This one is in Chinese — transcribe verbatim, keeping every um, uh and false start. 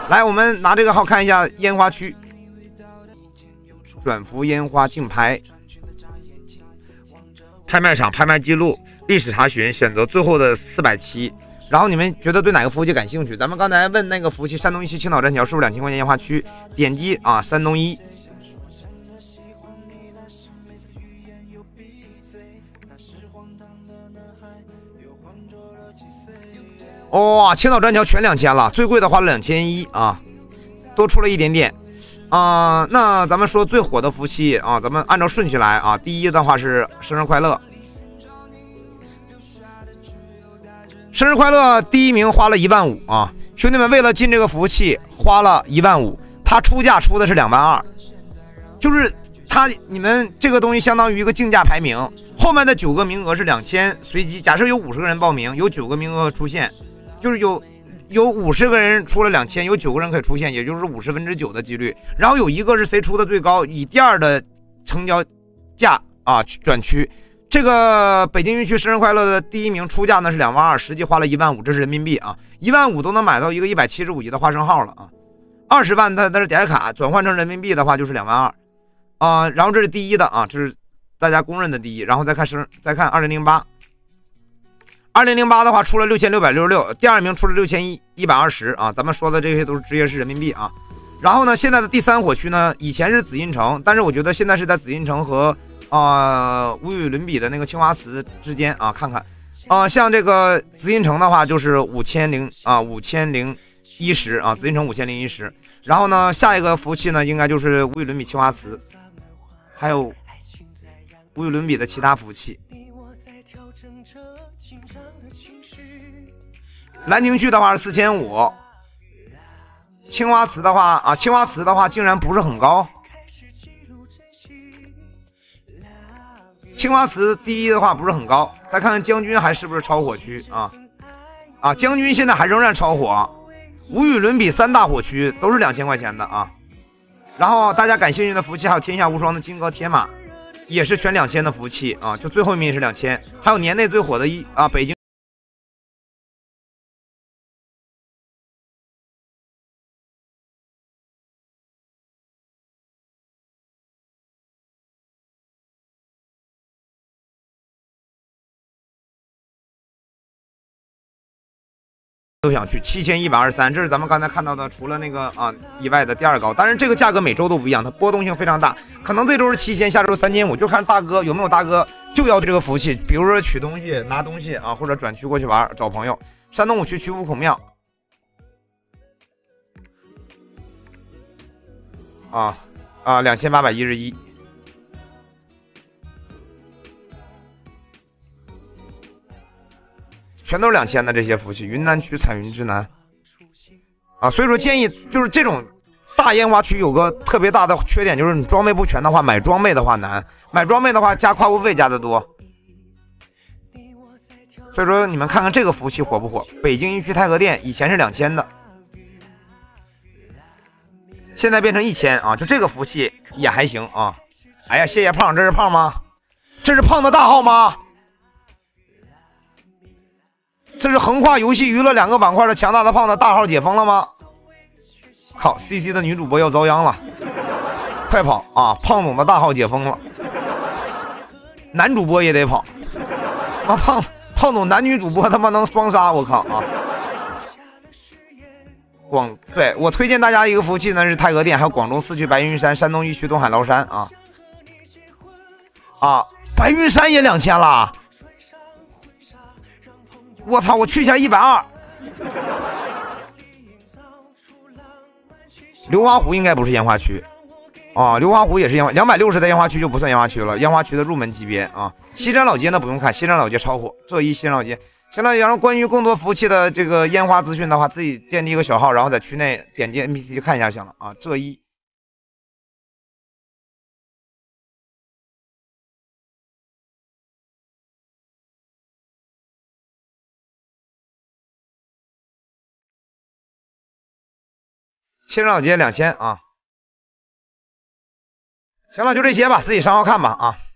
来，我们拿这个号看一下烟花区，转幅烟花竞拍，拍卖场拍卖记录，历史查询，选择最后的四百期。然后你们觉得对哪个服务器感兴趣？咱们刚才问那个服务器，山东一区青岛栈桥是不是两千块钱烟花区？点击啊，山东一。哇、哦，青岛栈桥全两千了，最贵的花了两千一啊，多出了一点点啊、呃。那咱们说最火的服务器啊，咱们按照顺序来啊。第一的话是生日快乐。生日快乐第一名花了一万五啊，兄弟们为了进这个服务器花了一万五，他出价出的是两万二，就是他你们这个东西相当于一个竞价排名，后面的九个名额是两千，随机假设有五十个人报名，有九个名额出现，就是有有五十个人出了两千，有九个人可以出现，也就是五十分之九的几率，然后有一个是谁出的最高，以第二的成交价啊转区。这个北京运区生日快乐的第一名出价呢是两万二，实际花了一万五，这是人民币啊，一万五都能买到一个一百七十五级的花生号了啊，二十万它它是点卡，转换成人民币的话就是两万二啊，然后这是第一的啊，这是大家公认的第一，然后再看生再看二零零八，二零零八的话出了六千六百六十六，第二名出了六千一百二十啊，咱们说的这些都是直接是人民币啊，然后呢现在的第三火区呢，以前是紫禁城，但是我觉得现在是在紫禁城和啊、呃，无与伦比的那个青花瓷之间啊，看看啊、呃，像这个紫禁城的话，就是五千零啊五千零一十啊，紫禁城五千零一十。然后呢，下一个服务器呢，应该就是无与伦比青花瓷，还有无与伦比的其他服务器。兰亭序的话是四千五，青花瓷的话啊，青花瓷的话竟然不是很高。青花瓷第一的话不是很高，再看看将军还是不是超火区啊？啊，将军现在还仍然超火，无与伦比三大火区都是两千块钱的啊。然后大家感兴趣的服务器还有天下无双的金戈铁马，也是全两千的服务器啊，就最后一名是两千，还有年内最火的一啊北京。都想去七千一百二十三，这是咱们刚才看到的，除了那个啊以外的第二高。当然这个价格每周都不一样，它波动性非常大，可能这周是七千，下周三千五，就看大哥有没有大哥就要这个服务器，比如说取东西、拿东西啊，或者转区过去玩找朋友。山东五区曲阜孔庙啊啊两千八百一十一。全都是两千的这些服务器，云南区彩云之南啊，所以说建议就是这种大烟花区有个特别大的缺点，就是你装备不全的话，买装备的话难，买装备的话加跨物费加的多，所以说你们看看这个服务器火不火？北京一区太和殿以前是两千的，现在变成一千啊，就这个服务器也还行啊。哎呀，谢谢胖，这是胖吗？这是胖的大号吗？这是横跨游戏娱乐两个板块的强大的胖的大号解封了吗？靠 ，C C 的女主播要遭殃了，快跑啊！胖总的大号解封了，男主播也得跑。妈胖胖总男女主播他妈能双杀，我靠啊！广对我推荐大家一个服务器呢是太和殿，还有广州四区白云山、山东一区东海崂山啊啊，白云山也两千了。我操！我去一下一百二。流花湖应该不是烟花区啊，流花湖也是烟花，两百六十的烟花区就不算烟花区了，烟花区的入门级别啊。西山老街那不用看，西山老街超火，这一西山老街。行了，然后关于更多服务器的这个烟花资讯的话，自己建立一个小号，然后在区内点击 N P C 去看一下行了啊。这一。西山老街两千啊，行了，就这些吧，自己上号看吧啊。